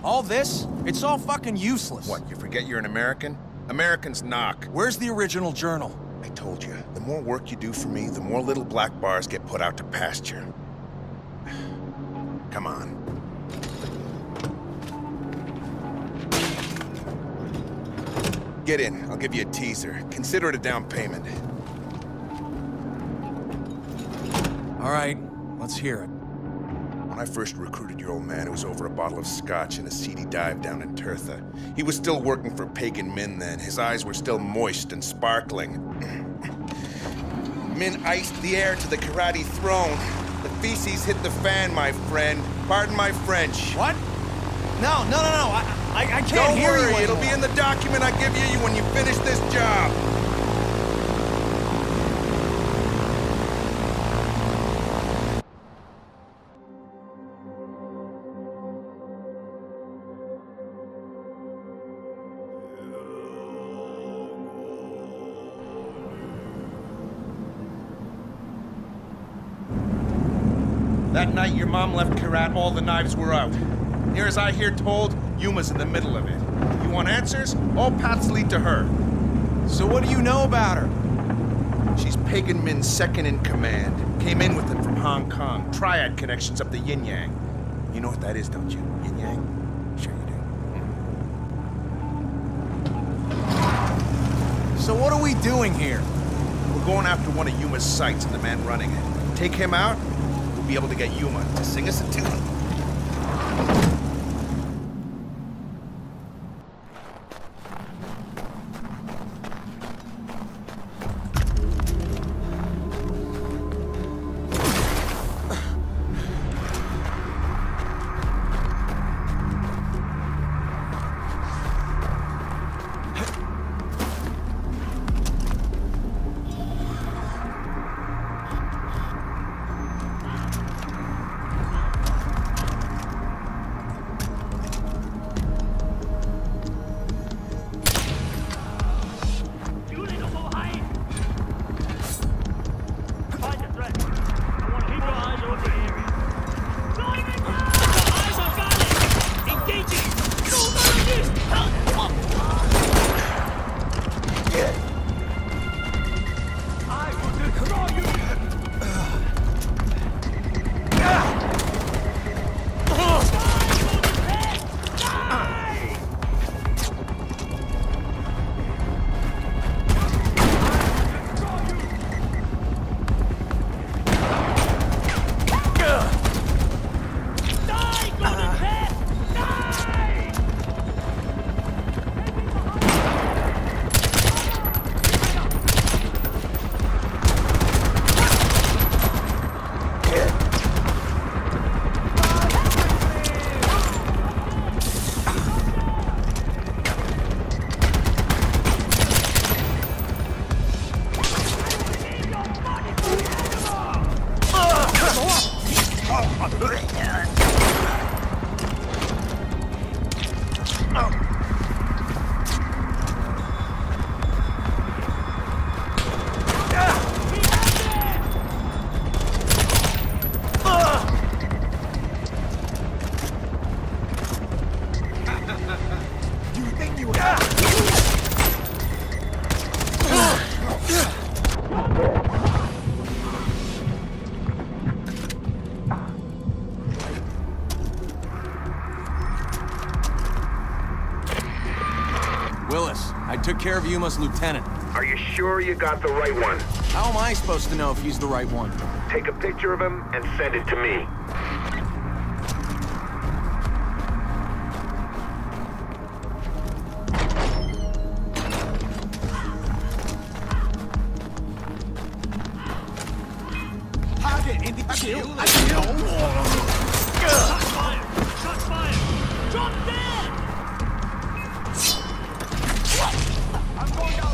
All this? It's all fucking useless. What, you forget you're an American? Americans knock. Where's the original journal? I told you, the more work you do for me, the more little black bars get put out to pasture. Come on. Get in. I'll give you a teaser. Consider it a down payment. All right, let's hear it. When I first recruited your old man, it was over a bottle of scotch and a seedy dive down in Tirtha. He was still working for Pagan Min then. His eyes were still moist and sparkling. Min iced the heir to the karate throne. The feces hit the fan, my friend. Pardon my French. What? No. I can't Don't hear you worry, anymore. it'll be in the document I give you when you finish this job. That night your mom left Kyrat, all the knives were out. Near as I hear told, Yuma's in the middle of it. You want answers? All paths lead to her. So what do you know about her? She's Pagan Min's second in command. Came in with him from Hong Kong. Triad connections up the yin-yang. You know what that is, don't you? Yin-yang? Sure you do. So what are we doing here? We're going after one of Yuma's sites and the man running it. Take him out, we'll be able to get Yuma to sing us a tune. Willis, I took care of Yuma's lieutenant. Are you sure you got the right one? How am I supposed to know if he's the right one? Take a picture of him and send it to me. Target in the chill. Shots fired! Shots fired! Drop dead! I'm going down.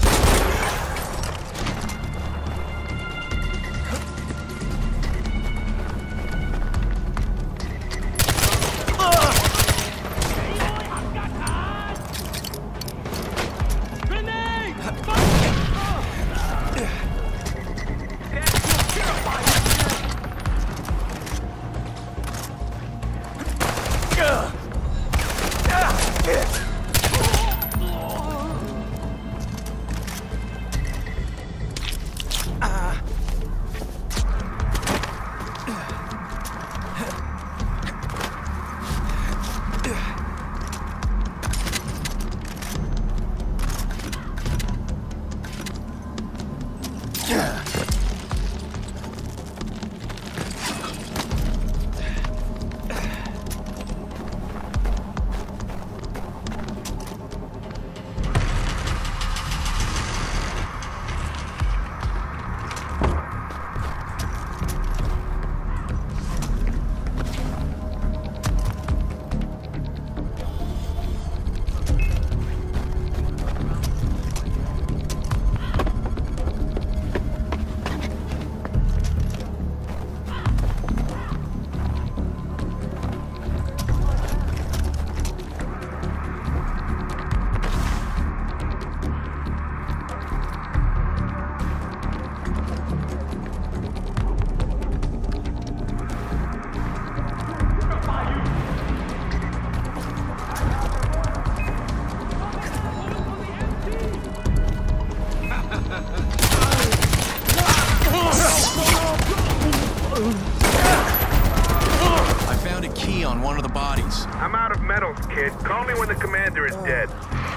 on one of the bodies. I'm out of metals, kid. Call me when the commander is dead.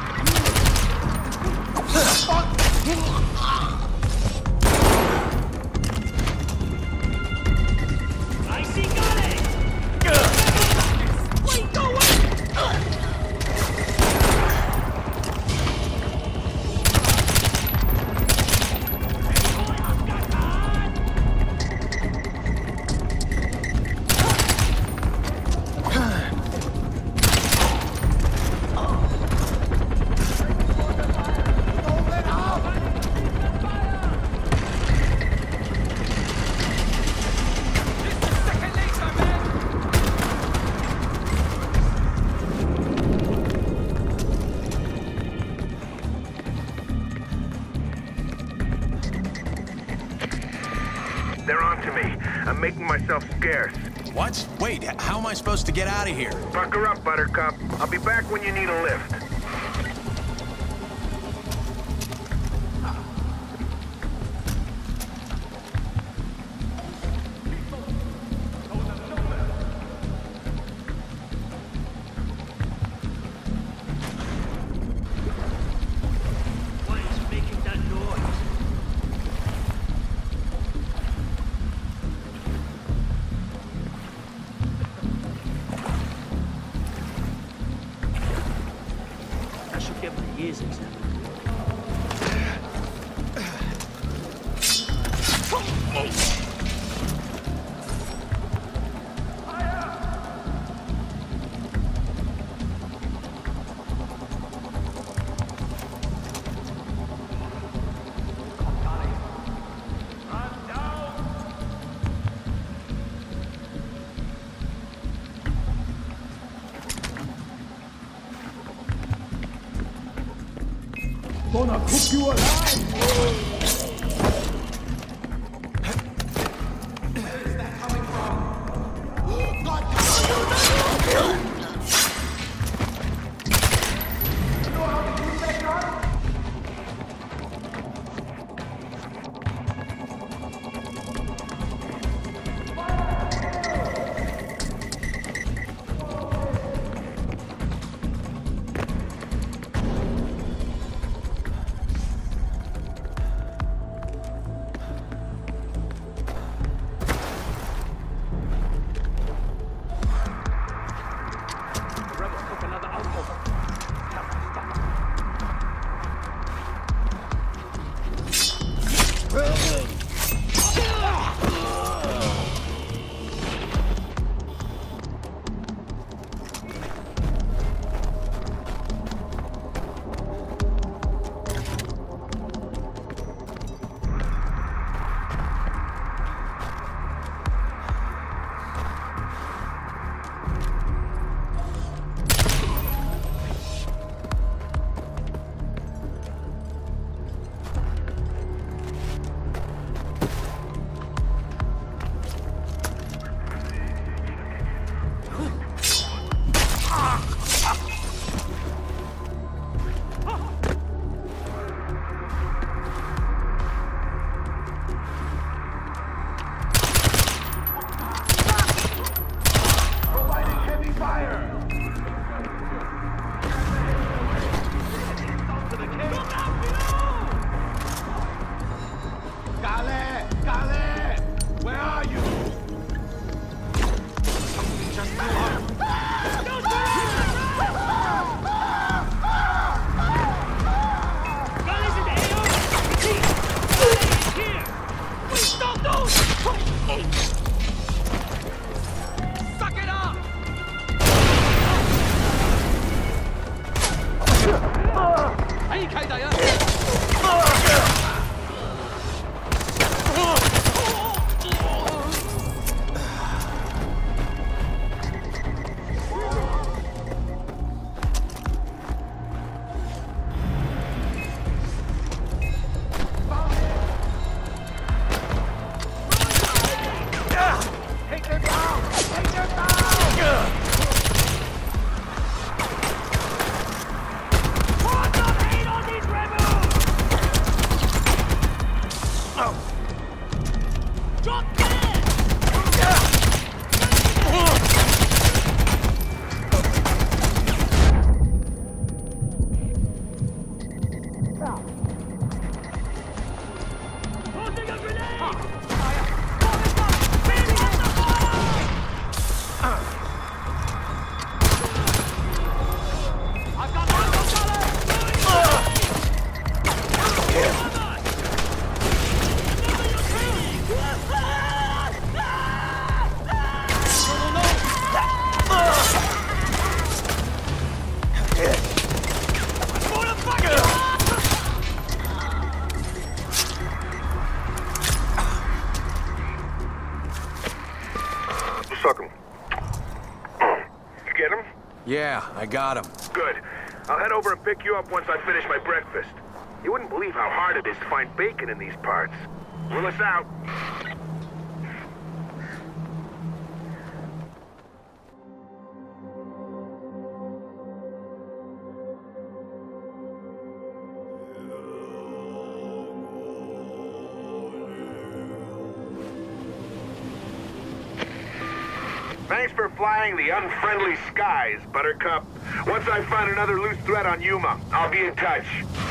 I see gunning! Wait, go away! They're on to me. I'm making myself scarce. What? Wait, how am I supposed to get out of here? Pucker up, Buttercup. I'll be back when you need a lift. What is making that noise? I should get my ears examined. Gonna cook you alive! suck him. You get him? Yeah, I got him. Good. I'll head over and pick you up once I finish my breakfast. You wouldn't believe how hard it is to find bacon in these parts. Willis out. Thanks for flying the unfriendly skies, Buttercup. Once I find another loose thread on Yuma, I'll be in touch.